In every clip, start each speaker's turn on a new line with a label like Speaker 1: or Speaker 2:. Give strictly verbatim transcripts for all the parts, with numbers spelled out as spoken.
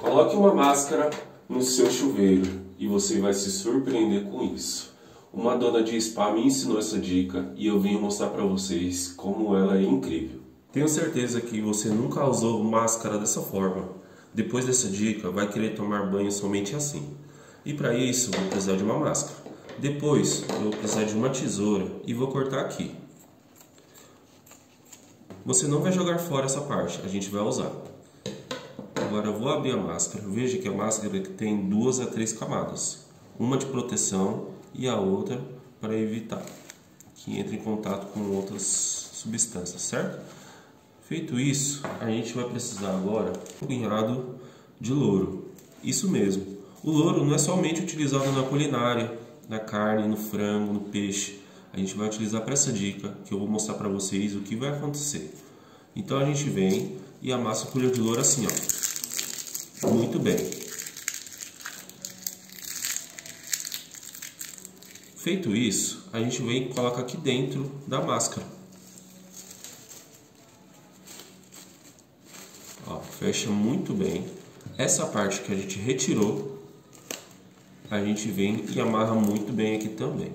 Speaker 1: Coloque uma máscara no seu chuveiro e você vai se surpreender com isso. Uma dona de spa me ensinou essa dica e eu venho mostrar para vocês como ela é incrível. Tenho certeza que você nunca usou máscara dessa forma. Depois dessa dica, vai querer tomar banho somente assim. E para isso, vou precisar de uma máscara. Depois, eu vou precisar de uma tesoura e vou cortar aqui. Você não vai jogar fora essa parte, a gente vai usar. Agora eu vou abrir a máscara. Veja que a máscara tem duas a três camadas. Uma de proteção e a outra para evitar que entre em contato com outras substâncias, certo? Feito isso, a gente vai precisar agora um punhado de louro. Isso mesmo. O louro não é somente utilizado na culinária, na carne, no frango, no peixe. A gente vai utilizar para essa dica que eu vou mostrar para vocês o que vai acontecer. Então a gente vem e amassa a colher de louro assim, ó. Muito bem. Feito isso, a gente vem e coloca aqui dentro da máscara. Ó, fecha muito bem. Essa parte que a gente retirou, a gente vem e amarra muito bem aqui também.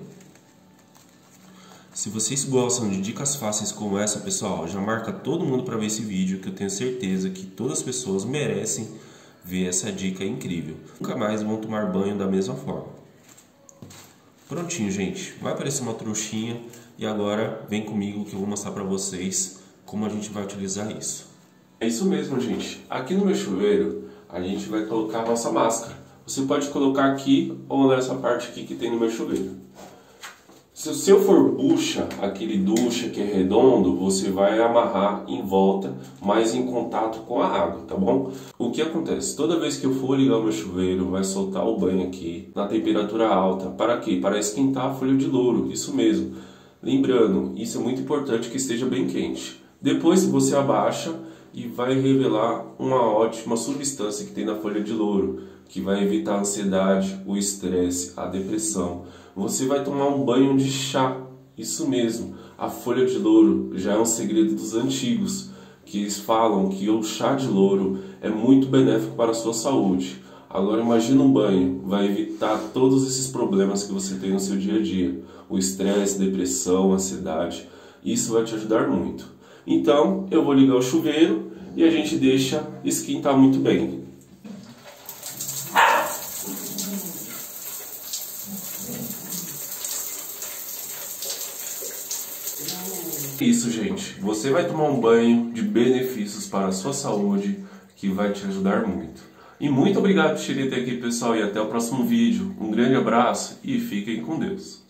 Speaker 1: Se vocês gostam de dicas fáceis como essa, pessoal, já marca todo mundo para ver esse vídeo, que eu tenho certeza que todas as pessoas merecem ver essa dica incrível. Nunca mais vão tomar banho da mesma forma. Prontinho, gente. Vai aparecer uma trouxinha e agora vem comigo que eu vou mostrar para vocês como a gente vai utilizar isso. É isso mesmo, gente. Aqui no meu chuveiro, a gente vai colocar a nossa máscara. Você pode colocar aqui ou nessa parte aqui que tem no meu chuveiro. Se o seu for bucha, aquele ducha que é redondo, você vai amarrar em volta, mas em contato com a água, tá bom? O que acontece? Toda vez que eu for ligar o meu chuveiro, vai soltar o banho aqui na temperatura alta. Para quê? Para esquentar a folha de louro, isso mesmo. Lembrando, isso é muito importante que esteja bem quente. Depois você abaixa e vai revelar uma ótima substância que tem na folha de louro, que vai evitar a ansiedade, o estresse, a depressão. Você vai tomar um banho de chá, isso mesmo. A folha de louro já é um segredo dos antigos, que eles falam que o chá de louro é muito benéfico para a sua saúde. Agora imagina um banho, vai evitar todos esses problemas que você tem no seu dia a dia. O estresse, depressão, ansiedade, isso vai te ajudar muito. Então eu vou ligar o chuveiro e a gente deixa esquentar muito bem. Isso, gente. Você vai tomar um banho de benefícios para a sua saúde que vai te ajudar muito. E muito obrigado por terem até aqui, pessoal, e até o próximo vídeo. Um grande abraço e fiquem com Deus.